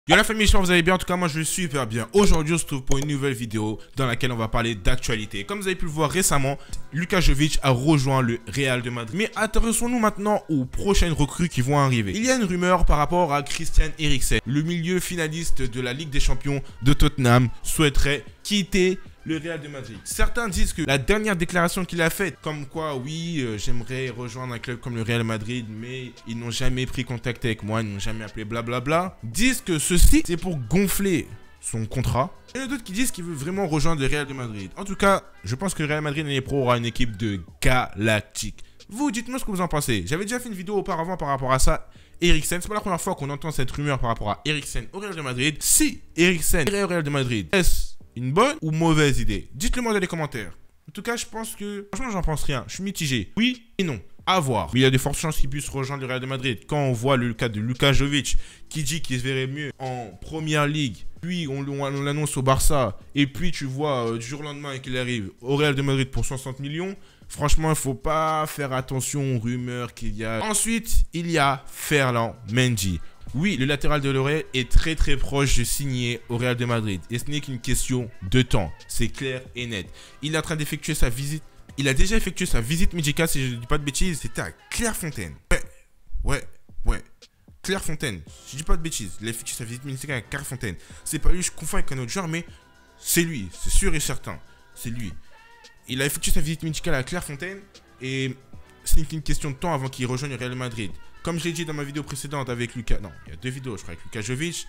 Yo la famille, j'espère que vous allez bien. En tout cas, moi je vais super bien. Aujourd'hui, on se trouve pour une nouvelle vidéo dans laquelle on va parler d'actualité. Comme vous avez pu le voir récemment, Luka Jovic a rejoint le Real de Madrid. Mais intéressons-nous maintenant aux prochaines recrues qui vont arriver. Il y a une rumeur par rapport à Christian Eriksen. Le milieu finaliste de la Ligue des Champions de Tottenham souhaiterait quitter le Real de Madrid. Certains disent que la dernière déclaration qu'il a faite, comme quoi, oui, j'aimerais rejoindre un club comme le Real de Madrid, mais ils n'ont jamais pris contact avec moi, ils n'ont jamais appelé blablabla, disent que ceci, c'est pour gonfler son contrat. Et il y en a d'autres qui disent qu'il veut vraiment rejoindre le Real de Madrid. En tout cas, je pense que le Real de Madrid l'année pro aura une équipe de galactique. Vous, dites-moi ce que vous en pensez. J'avais déjà fait une vidéo auparavant par rapport à ça. Eriksen, c'est pas la première fois qu'on entend cette rumeur par rapport à Eriksen au Real de Madrid. Si Eriksen irait au Real de Madrid, est-ce une bonne ou mauvaise idée? Dites-le moi dans les commentaires. En tout cas, je pense que... Franchement, j'en pense rien. Je suis mitigé. Oui et non. À voir. Mais il y a de fortes chances qu'il puisse rejoindre le Real de Madrid. Quand on voit le cas de Luka Jovic qui dit qu'il se verrait mieux en Première Ligue, puis on l'annonce au Barça, et puis tu vois du jour au lendemain qu'il arrive au Real de Madrid pour 60 millions, franchement, il ne faut pas faire attention aux rumeurs qu'il y a. Ensuite, il y a Ferland Mendy. Oui, le latéral de l'Oréal est très proche de signer au Real de Madrid. Et ce n'est qu'une question de temps. C'est clair et net. Il est en train d'effectuer sa visite. Il a déjà effectué sa visite médicale, si je ne dis pas de bêtises. C'était à Clairefontaine. Ouais. Clairefontaine. Je ne dis pas de bêtises. Il a effectué sa visite médicale à Clairefontaine. C'est pas lui, je confonds avec un autre joueur, mais c'est lui. C'est sûr et certain. C'est lui. Il a effectué sa visite médicale à Clairefontaine. Et ce n'est qu'une question de temps avant qu'il rejoigne le Real de Madrid. Comme je l'ai dit dans ma vidéo précédente avec Luka, non, il y a deux vidéos, je crois, avec Luka Jovic,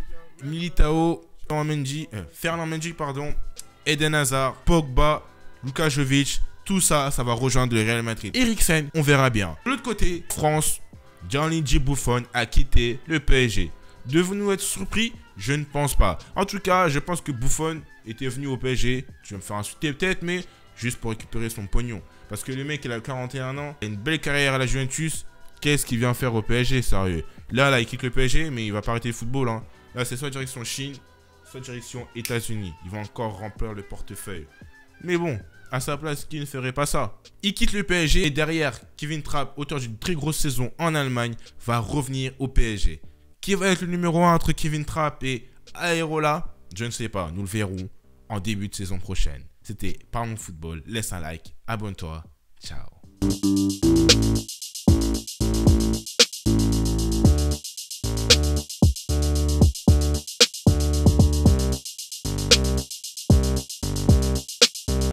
Militao, Ferland Mendy, pardon, Eden Hazard, Pogba, Luka Jovic, tout ça, ça va rejoindre le Real Madrid. Eriksen, on verra bien. De l'autre côté, France, Gianluigi Buffon a quitté le PSG. Devons-nous être surpris? Je ne pense pas. En tout cas, je pense que Buffon était venu au PSG, je vais me faire insulter peut-être, mais juste pour récupérer son pognon. Parce que le mec, il a 41 ans, il a une belle carrière à la Juventus. Qu'est-ce qu'il vient faire au PSG, sérieux? Là, il quitte le PSG, mais il va pas arrêter le football. Hein. Là, c'est soit direction Chine, soit direction États-Unis. Il va encore remplir le portefeuille. Mais bon, à sa place, qui ne ferait pas ça? Il quitte le PSG et derrière, Kevin Trapp, auteur d'une très grosse saison en Allemagne, va revenir au PSG. Qui va être le numéro 1 entre Kevin Trapp et Areola? Je ne sais pas. Nous le verrons en début de saison prochaine. C'était Parlons Football. Laisse un like, abonne-toi. Ciao.